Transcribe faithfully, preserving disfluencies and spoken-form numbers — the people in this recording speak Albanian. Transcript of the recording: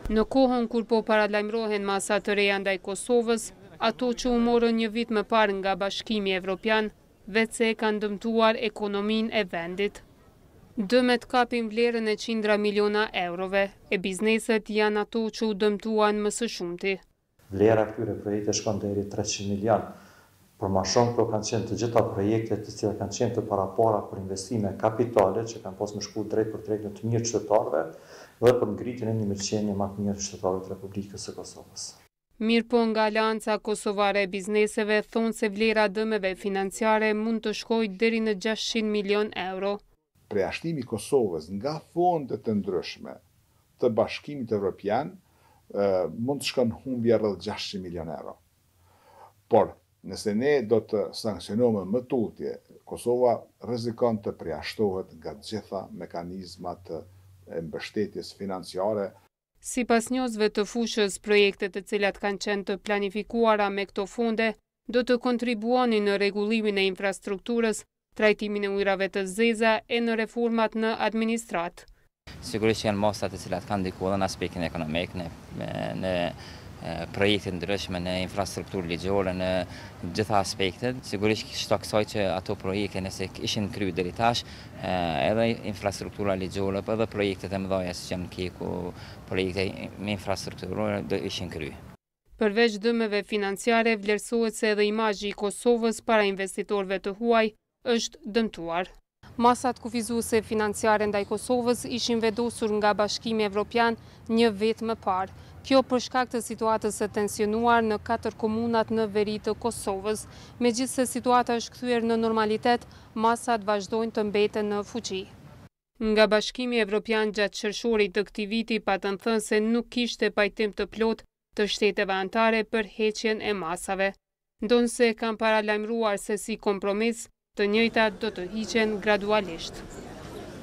Në kohën kur po paralajmërohen masa të reja ndaj Kosovës, ato që u morën një vit më parë nga Bashkimi Evropian, vetëse e kanë dëmtuar ekonominë e vendit. Dëmet kapin vlerën e qindra miliona eurove, e bizneset janë ato që u dëmtuan më së shumti. Vlera këtyre projekte shkon deri treqind milion. Por më shumë këto kanë qenë të gjitha projektet të cilat kanë qenë të parapara për investime kapitale që kanë pas më shku drejt për drejt në të mirë qytetarëve dhe për ngritjen e një mirëqenie më të mirë të qytetarëve të Republikës së Kosovës. Mirëpo nga Alianca Kosovare e Bizneseve thonë se vlera dëmeve financiare mund të shkojë deri në gjashtëqind milion euro. Përjashtimi i Kosovës nga fondet të ndryshme të Bashkimit Evropian mund të shkon humbje rreth gjashtëqind milion euro. Por nëse ne do të sankcionojmë më tutje, Kosova rrezikon të përjashtohet nga të gjitha mekanizmat e mbështetjes financiare. Sipas njohësve të fushës, projektet të cilat kanë qenë të planifikuara me këto fonde do të kontribuonin në rregullimin e infrastrukturës, trajtimin e ujrave të zeza e në reformat në administrat. Sigurisht janë mosat të cilat kanë ndikuar në aspektin ekonomik, në, në projekte ndryshme, në infrastrukturë ligjore, në gjitha aspektet. Sigurisht shto kësaj që ato projekte nëse ishin kryer deri tash, edhe infrastruktura ligjore, por edhe projektet e mëdha që janë këtu, projekte me infrastrukturë do ishin kryer. Përveç dëmeve financiare, vlerësohet se edhe imazhi i Kosovës para investitorëve të huaj është dëmtuar. Masat kufizuese financiare ndaj Kosovës ishin vendosur nga Bashkimi Evropian një vit më parë. Kjo për shkak të situatës së tensionuar në katër komunat në veri të Kosovës. Megjithse situata është kthyer në normalitet, masat vazhdojnë të mbeten në fuqi. Nga Bashkimi Evropian gjatë qershorit të këtij viti patën thënë se nuk kishte pajtim të plotë të shteteve anëtare për heqjen e masave, ndonse kanë paralajmëruar se si kompromis të njëjtat do të hiqen gradualisht.